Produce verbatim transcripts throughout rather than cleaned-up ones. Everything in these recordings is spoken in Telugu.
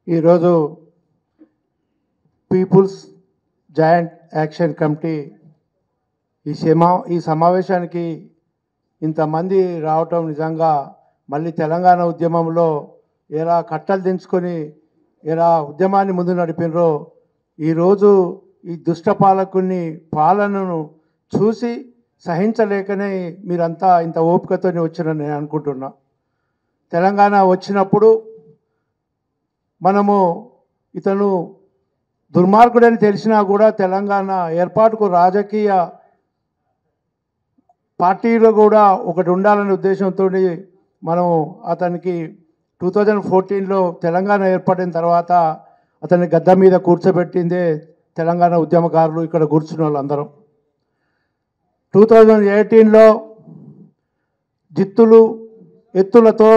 ఈరోజు పీపుల్స్ జాయింట్ యాక్షన్ కమిటీ ఈ సమా ఈ సమావేశానికి ఇంతమంది రావటం నిజంగా మళ్ళీ తెలంగాణ ఉద్యమంలో ఎలా కట్టలు దించుకొని ఎలా ఉద్యమాన్ని ముందు నడిపినరో ఈరోజు ఈ దుష్ట పాలకుని పాలనను చూసి సహించలేకనే మీరంతా ఇంత ఓపికతోనే వచ్చారని నేను అనుకుంటున్నా. తెలంగాణ వచ్చినప్పుడు మనము ఇతను దుర్మార్గుడని తెలిసినా కూడా తెలంగాణ ఏర్పాటుకు రాజకీయ పార్టీలో కూడా ఒకటి ఉండాలనే ఉద్దేశంతో మనం అతనికి టూ థౌజండ్ ఫోర్టీన్లో తెలంగాణ ఏర్పడిన తర్వాత అతన్ని గద్ద మీద కూర్చోబెట్టిందే తెలంగాణ ఉద్యమకారులు ఇక్కడ కూర్చున్న వాళ్ళందరం. టూ థౌజండ్ ఎయిటీన్లో జిత్తులు ఎత్తులతో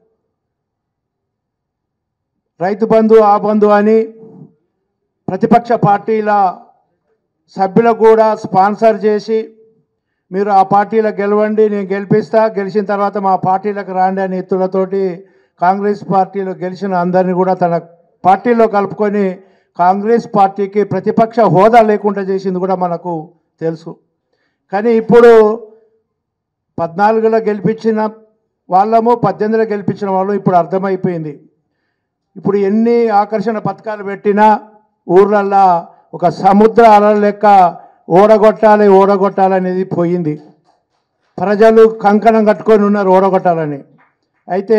రైతు బంధు ఆ బంధు అని ప్రతిపక్ష పార్టీల సభ్యులకు కూడా స్పాన్సర్ చేసి మీరు ఆ పార్టీలో గెలవండి, నేను గెలిపిస్తా, గెలిచిన తర్వాత మా పార్టీలకు రాండి అని ఎత్తులతోటి కాంగ్రెస్ పార్టీలో గెలిచిన అందరినీ కూడా తన పార్టీలో కలుపుకొని కాంగ్రెస్ పార్టీకి ప్రతిపక్ష హోదా లేకుండా చేసింది కూడా మనకు తెలుసు. కానీ ఇప్పుడు పద్నాలుగులో గెలిపించిన వాళ్ళము పద్దెనిమిదిలో గెలిపించిన వాళ్ళు ఇప్పుడు అర్థమైపోయింది. ఇప్పుడు ఎన్ని ఆకర్షణ పథకాలు పెట్టినా ఊర్లల్లో ఒక సముద్ర అలల లెక్క ఓడగొట్టాలి ఓడగొట్టాలనేది పోయింది. ప్రజలు కంకణం కట్టుకొని ఉన్నారు ఓడగొట్టాలని. అయితే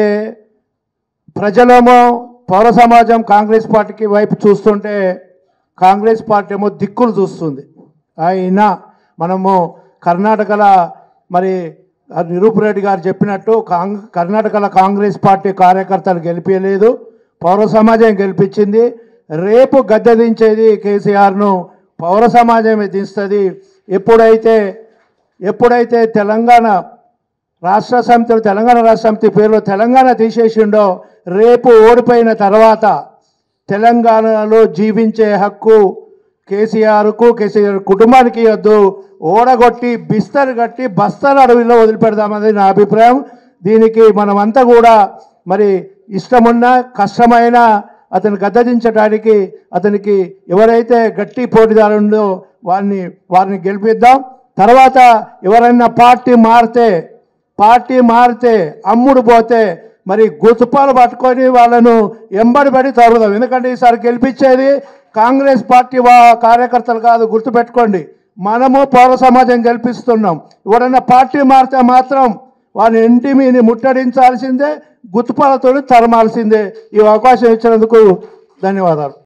ప్రజలేమో పౌర సమాజం కాంగ్రెస్ పార్టీకి వైపు చూస్తుంటే కాంగ్రెస్ పార్టీ ఏమో దిక్కులు చూస్తుంది. అయినా మనము కర్ణాటకలో మరి నిరూప్ రెడ్డి గారు చెప్పినట్టు కాంగ్ కర్ణాటకలో కాంగ్రెస్ పార్టీ కార్యకర్తలు గెలిపించలేదు, పౌర సమాజం గెలిపించింది. రేపు గద్దె దించేది కేసీఆర్ను పౌర సమాజమే దించుతుంది. ఎప్పుడైతే ఎప్పుడైతే తెలంగాణ రాష్ట్ర సమితి తెలంగాణ రాష్ట్ర సమితి పేరులో తెలంగాణ తీసేసిండో రేపు ఓడిపోయిన తర్వాత తెలంగాణలో జీవించే హక్కు కేసీఆర్కు కేసీఆర్ కుటుంబానికి ఇవ్వద్దు, ఓడగొట్టి బిస్తరు కట్టి బస్తరు అడవిలో వదిలిపెడదామనేది నా అభిప్రాయం. దీనికి మనమంతా కూడా మరి ఇష్టమున్నా కష్టమైనా అతను గద్దదించడానికి అతనికి ఎవరైతే గట్టి పోటీదారుండో వారిని వారిని గెలిపిద్దాం. తర్వాత ఎవరైనా పార్టీ మారితే పార్టీ మారితే అమ్ముడు పోతే మరి గుతుపాలు పట్టుకొని వాళ్ళను ఎంబడి పడి తరుగుదాం. ఎందుకంటే ఈసారి గెలిపించేది కాంగ్రెస్ పార్టీ వా కార్యకర్తలు కాదు, గుర్తుపెట్టుకోండి. మనము పౌర సమాజం గెలిపిస్తున్నాం. ఎవరైనా పార్టీ మారితే మాత్రం వారిని ఇంటి మీని ముట్టడించాల్సిందే, గుతుపాలతో తరమాల్సిందే. ఈ అవకాశం ఇచ్చినందుకు ధన్యవాదాలు.